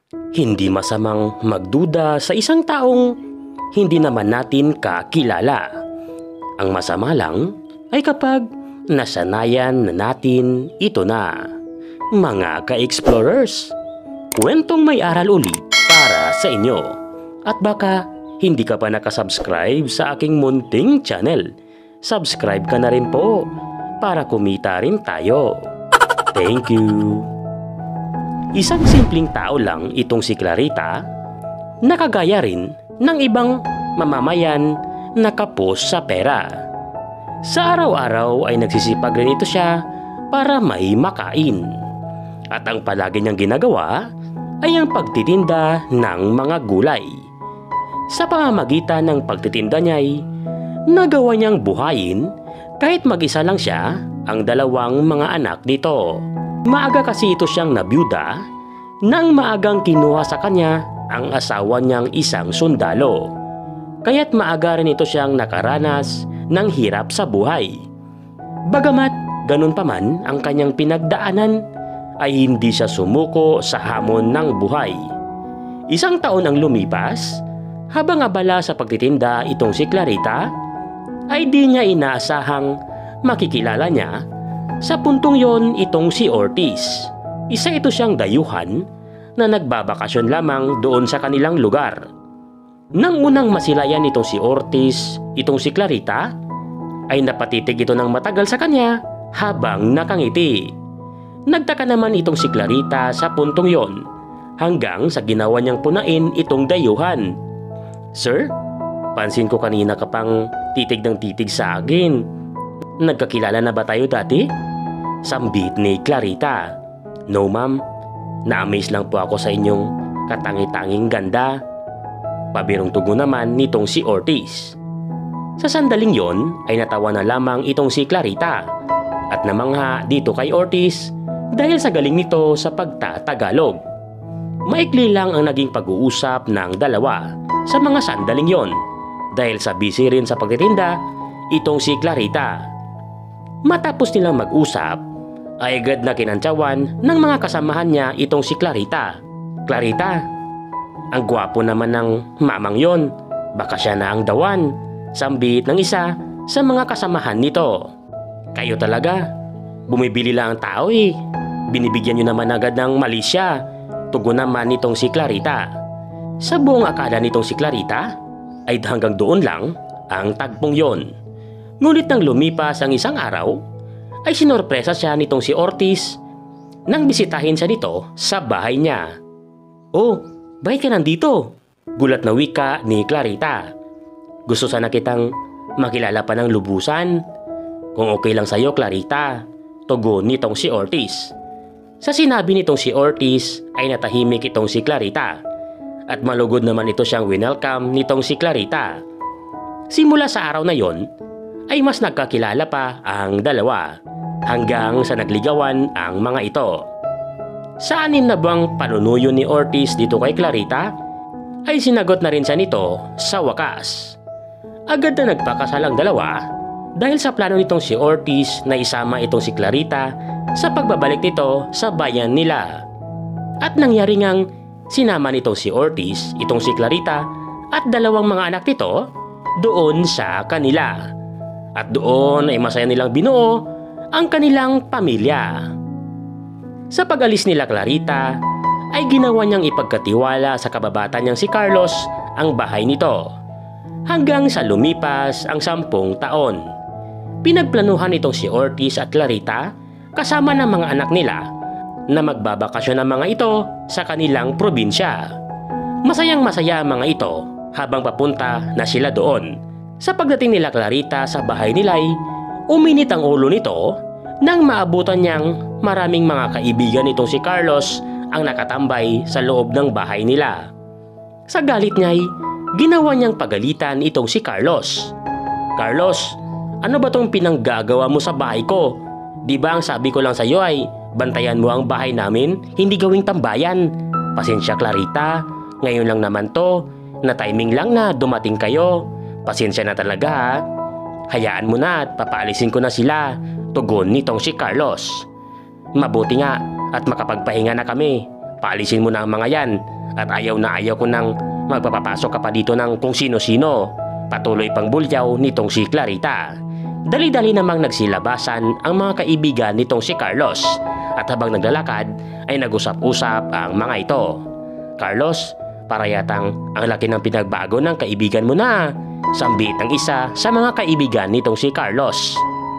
Hindi masamang magduda sa isang taong hindi naman natin kakilala. Ang masama lang ay kapag nasanayan na natin ito na. Mga ka-explorers, kwentong may aral ulit para sa inyo. At baka hindi ka pa nakasubscribe sa aking munting channel, subscribe ka na rin po para kumita rin tayo. Thank you. Isang simpleng tao lang itong si Clarita, nakagaya rin ng ibang mamamayan na kapos sa pera. Sa araw-araw ay nagsisipag rin ito siya para may makain. At ang palagi niyang ginagawa ay ang pagtitinda ng mga gulay. Sa pamamagitan ng pagtitinda niya ay nagawa niyang buhayin kahit mag-isa lang siya ang dalawang mga anak nito. Maaga kasi ito siyang nabiyuda nang maagang kinuha sa kanya ang asawa niyang isang sundalo. Kaya't maaga rin ito siyang nakaranas ng hirap sa buhay. Bagamat ganun pa man ang kanyang pinagdaanan, ay hindi siya sumuko sa hamon ng buhay. Isang taon ang lumipas, habang abala sa pagtitinda itong si Clarita, ay di niya inaasahang makikilala niya sa puntong yon itong si Ortiz. Isa ito siyang dayuhan na nagbabakasyon lamang doon sa kanilang lugar. Nang unang masilayan itong si Ortiz, itong si Clarita, ay napatitig ito ng matagal sa kanya habang nakangiti. Nagtaka naman itong si Clarita sa puntong yon hanggang sa ginawa niyang punain itong dayuhan. "Sir, pansin ko kanina ka pang titig ng titig sa akin. Nagkakilala na ba tayo dati?" Sambit ni Clarita. "No ma'am, na-amaze lang po ako sa inyong katangi-tanging ganda." Pabirong tugon naman nitong si Ortiz. Sa sandaling yon ay natawa na lamang itong si Clarita at namangha dito kay Ortiz dahil sa galing nito sa pagtatagalog. Maikli lang ang naging pag-uusap ng dalawa sa mga sandaling yon dahil sa busy rin sa pagtitinda itong si Clarita. Matapos nilang mag-usap ay agad na kinantsawan ng mga kasamahan niya itong si Clarita. "Clarita, ang gwapo naman ng mamang yon. Baka siya na ang dawan." Sambit ng isa sa mga kasamahan nito. "Kayo talaga, bumibili lang ang tao eh. Binibigyan nyo naman agad ng mali siya." Tugon naman nitong si Clarita. Sa buong akala nitong si Clarita ay hanggang doon lang ang tagpong yon. Ngunit nang lumipas ang isang araw, ay sinorpresa siya nitong si Ortiz nang bisitahin siya nito sa bahay niya. "Oh, bakit ka nandito?" Gulat na wika ni Clarita. "Gusto sana kitang makilala pa ng lubusan. Kung okay lang sa'yo, Clarita," tugon nitong si Ortiz. Sa sinabi nitong si Ortiz ay natahimik itong si Clarita at malugod naman ito siyang winelcome nitong si Clarita. Simula sa araw na yon ay mas nagkakilala pa ang dalawa hanggang sa nagligawan ang mga ito. Sa 6 na buwang panunuyo ni Ortiz dito kay Clarita ay sinagot na rin siya nito sa wakas. Agad na nagpakasal ang dalawa dahil sa plano nitong si Ortiz na isama itong si Clarita sa pagbabalik nito sa bayan nila. At nangyari ngang sinama nitong si Ortiz itong si Clarita at dalawang mga anak nito doon sa kanila. At doon ay masaya nilang binuo ang kanilang pamilya. Sa pag-alis nila Clarita ay ginawa niyang ipagkatiwala sa kababata niyang si Carlos ang bahay nito. Hanggang sa lumipas ang 10 taon. Pinagplanuhan itong si Ortiz at Clarita kasama ng mga anak nila na magbabakasyon ang mga ito sa kanilang probinsya. Masayang masaya ang mga ito habang papunta na sila doon. Sa pagdating nila Clarita sa bahay nila ay uminit ang ulo nito nang maabutan niyang maraming mga kaibigan nitong si Carlos ang nakatambay sa loob ng bahay nila. Sa galit niya ay ginawa niyang pagalitan itong si Carlos. "Carlos, ano ba tong pinanggagawa mo sa bahay ko? Di ba ang sabi ko lang sa iyo ay bantayan mo ang bahay namin, hindi gawing tambayan? Pasensya Clarita, ngayon lang naman to, na timing lang na dumating kayo. Pasensya na talaga ha. Hayaan mo na at papaalisin ko na sila," tugon nitong si Carlos. "Mabuti nga at makapagpahinga na kami. Paalisin mo na ang mga yan At ayaw na ayaw ko nang magpapapasok ka pa dito ng kung sino-sino. Patuloy pang bulyaw nitong si Clarita. Dali-dali namang nagsilabasan ang mga kaibigan nitong si Carlos. At habang naglalakad ay nag-usap-usap ang mga ito. Carlos, para yatang ang laki ng pinagbago ng kaibigan mo na. Sambit ng isa sa mga kaibigan nitong si Carlos.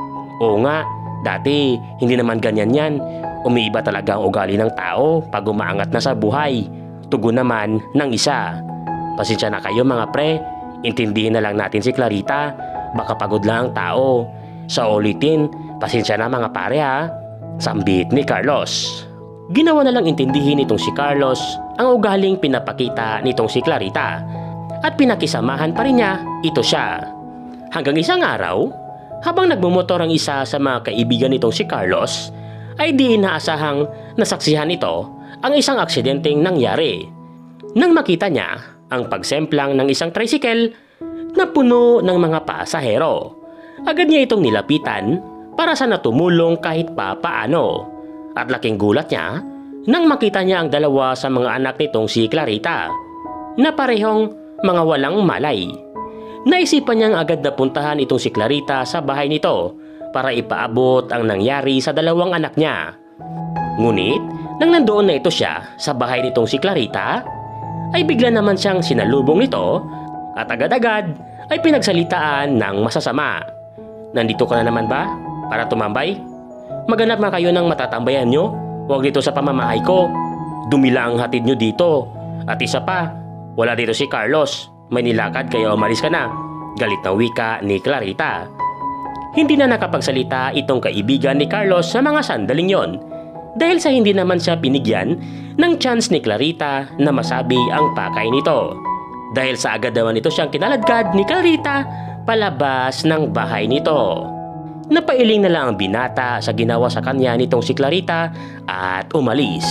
Oo nga, dati hindi naman ganyan yan. Umiiba talaga ang ugali ng tao pag umaangat na sa buhay. Tugon naman ng isa. Pasensya na kayo mga pre, intindihin na lang natin si Clarita. Baka pagod lang ang tao. Sa ulitin, pasensya na mga pare ha. Sambit ni Carlos. Ginawa na lang intindihin nitong si Carlos ang ugaling pinapakita nitong si Clarita. At pinakisamahan pa rin niya ito siya. Hanggang isang araw, habang nagmumotor ang isa sa mga kaibigan nitong si Carlos, ay di inaasahang nasaksihan ito ang isang aksidenteng nangyari. Nang makita niya ang pagsemplang ng isang tricycle na puno ng mga pasahero, agad niya itong nilapitan para sana tumulong kahit pa paano. At laking gulat niya nang makita niya ang dalawa sa mga anak nitong si Clarita na parehong mga walang malay. Naisipan niyang agad na puntahan itong si Clarita sa bahay nito para ipaabot ang nangyari sa dalawang anak niya. Ngunit nang nandoon na ito siya sa bahay nitong si Clarita, ay bigla naman siyang sinalubong nito at agad-agad ay pinagsalitaan ng masasama. Nandito ka na naman ba para tumambay? Maghanap nga kayo ng matatambayan nyo. Huwag dito sa pamamahay ko. Dumila ang hatid nyo dito. At isa pa, wala dito si Carlos. May nilakad kaya umalis ka na. Galit na wika ni Clarita. Hindi na nakapagsalita itong kaibigan ni Carlos sa mga sandaling yon. Dahil sa hindi naman siya binigyan ng chance ni Clarita na masabi ang pakay nito. Dahil sa agad naman ito siyang kinaladkad ni Clarita palabas ng bahay nito. Napailing na lang ang binata sa ginawa sa kanya nitong si Clarita at umalis.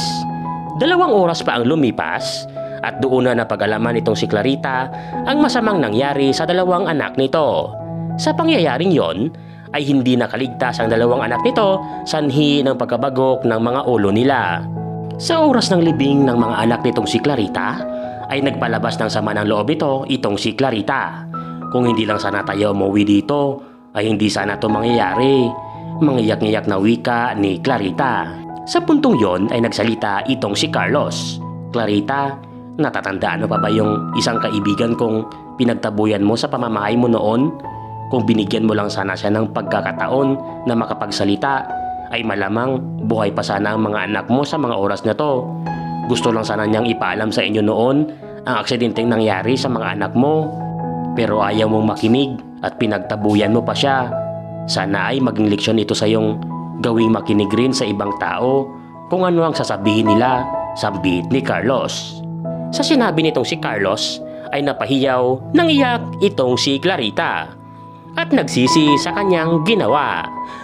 2 oras pa ang lumipas at doon na napag-alaman nitong si Clarita ang masamang nangyari sa 2 anak nito. Sa pangyayaring yon ay hindi nakaligtas ang 2 anak nito sanhi ng pagkabagok ng mga ulo nila. Sa oras ng libing ng mga anak nitong si Clarita ay nagpalabas ng sama ng loob nito itong si Clarita. Kung hindi lang sana tayo umuwi dito ay hindi sana ito mangyayari. Mangiyak-ngiyak na wika ni Clarita. Sa puntong yon ay nagsalita itong si Carlos. Clarita, natatandaan mo pa ba yung isang kaibigan kong pinagtabuyan mo sa pamamahay mo noon? Kung binigyan mo lang sana siya ng pagkakataon na makapagsalita, ay malamang buhay pa sana ang mga anak mo sa mga oras na to. Gusto lang sana niyang ipaalam sa inyo noon ang aksidenteng nangyari sa mga anak mo. Pero ayaw mong makinig at pinagtabuyan mo pa siya. Sana ay maging leksyon ito sa iyong gawing makinig rin sa ibang tao kung ano ang sasabihin nila, sambit ni Carlos. Sa sinabi nitong si Carlos ay napahiyaw nang iyak itong si Clarita at nagsisi sa kanyang ginawa.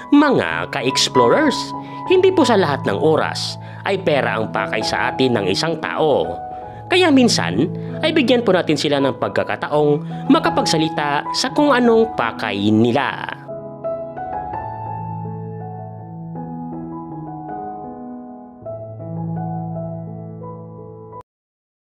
Mga ka-explorers, hindi po sa lahat ng oras ay pera ang pakay sa atin ng isang tao. Kaya minsan ay bigyan po natin sila ng pagkakataong makapagsalita sa kung anong pakay nila.